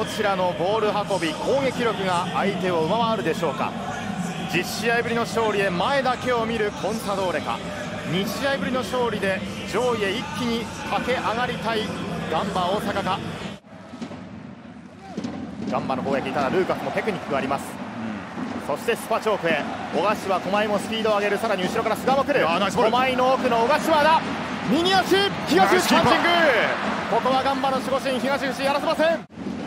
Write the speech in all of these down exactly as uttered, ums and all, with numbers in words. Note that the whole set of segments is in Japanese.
どちらのボール運び、攻撃力が相手を上回るでしょうか。じゅっしあいぶりの勝利へ前だけを見るコンサドーレか、にしあいぶりの勝利で上位へ一気に駆け上がりたいガンバ大阪か。ガンバの攻撃、ただルーカスもテクニックがあります、うん、そしてスパチョークへ小柏、狛江もスピードを上げる、さらに後ろから須田も来る、狛江の奥の小柏だ、右足、東口パンチング、ここはガンバの守護神東口やらせません。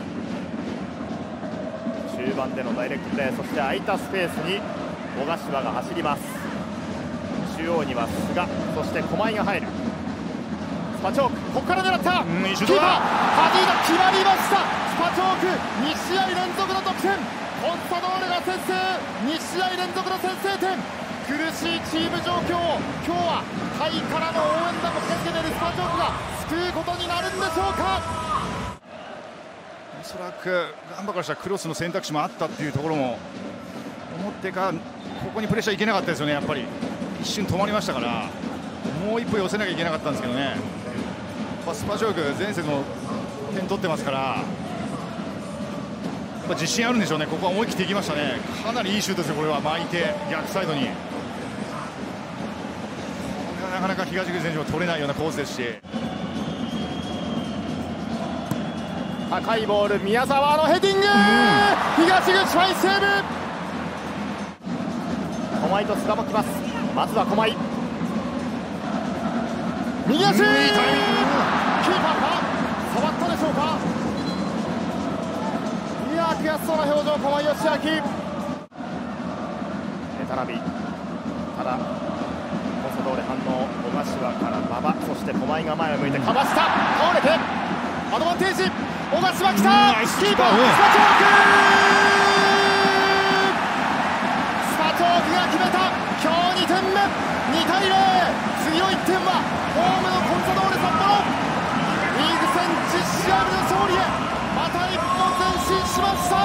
中盤でのダイレクトプレー、そして空いたスペースに小柏が走ります。中央には須賀、そして狛江が入る。スパチョーク、ここから狙った、うん、キーパー、ハジーダ、決まりました。スパチョーク、にしあい連続の得点、コンサドーレが先制、にしあい連続の先制点、苦しいチーム状況を今日はタイからの応援団も駆けつけているスパチョークが救うことになるんでしょうか。 おそらくガンバからしたらクロスの選択肢もあったっていうところも思ってか、ここにプレッシャーいけなかったですよね。やっぱり一瞬止まりましたから、もう一歩寄せなきゃいけなかったんですけどね。スパチョーク前節も点取ってますから、やっぱ自信あるんでしょうね。ここは思い切っていきましたね。かなりいいシュートですよ、これは。巻いて逆サイドに、なかなか東口選手も取れないようなコースですし、 高いボール、宮澤のヘディング、東口ファインセーブ。狛江と須田も来ます。まずは狛江、右足、キーパーか、触ったでしょうか。いやー、悔しそうな表情、駒井義明。エタラビ、ただコンサドーレ反応、小柏から馬場、そして駒井が前を向いてかわした、倒れてアドバンテージ、小柏来た、キーパー、スパチョーク、スパチョークが決めた、今日にてんめ、にたいゼロ、次のいってんはホームのコンサドーレ札幌、リーグ戦じゅっしあいぶりの勝利へまた一歩前進しました。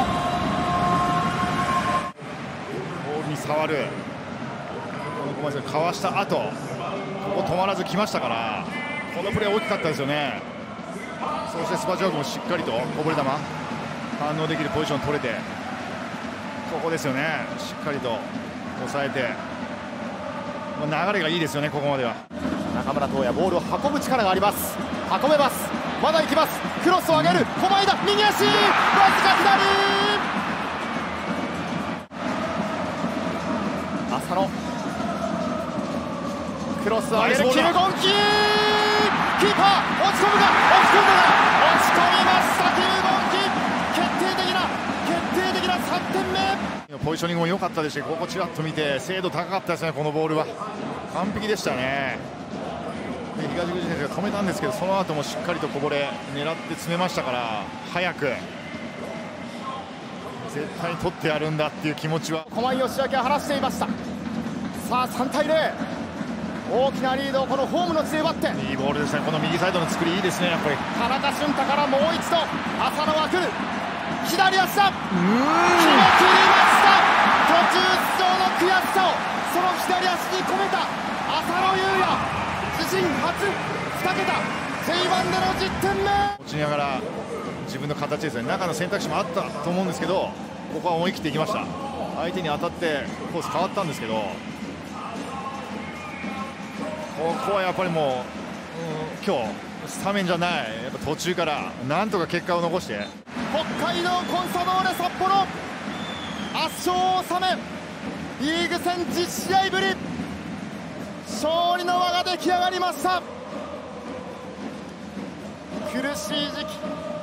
ボールに触る、この小林がかわした後、ここ止まらず来ましたから、このプレー大きかったですよね。そしてスパチョークもしっかりとこぼれ球反応できるポジション取れて、ここですよね、しっかりと抑えて、流れがいいですよね、ここまでは。 中村斗也、ボールを運ぶ力があります。運べます、まだ行きます、クロスを上げる、狛江だ、右足、わずか左、浅野、クロスを上げる、キム・ゴンキー、キーパー、落ち込むが、落ち込んだが、落ち込みました、キム・ゴンキー、決定的な、決定的なさんてんめ。 ポジショニングも良かったですし、ここちらっと見て精度高かったですね。このボールは完璧でしたね。で東口選手が止めたんですけど、その後もしっかりとこぼれ狙って詰めましたから、早く絶対に取ってやるんだっていう気持ちは駒井義明は話していました。さあさんたいゼロ、大きなリードをこのホームの地で奪って、 いいボールですね。この右サイドの作りいいですね。やっぱり田中俊太からもう一度浅野が来る、左足だ、決め切りました。途中出場の悔しさをその左足に込めた浅野雄也、自身初にけた ジェイワン でのじゅってんめ。 落ちながら自分の形ですね。中の選択肢もあったと思うんですけど、ここは思い切っていきました。相手に当たってコース変わったんですけど、ここはやっぱりもう、うん、今日スタメンじゃない、やっぱ途中からなんとか結果を残して、 北海道コンサドーレ札幌圧勝を収め、リーグ戦じゅっしあいぶり勝利の輪が出来上がりました。苦しい時期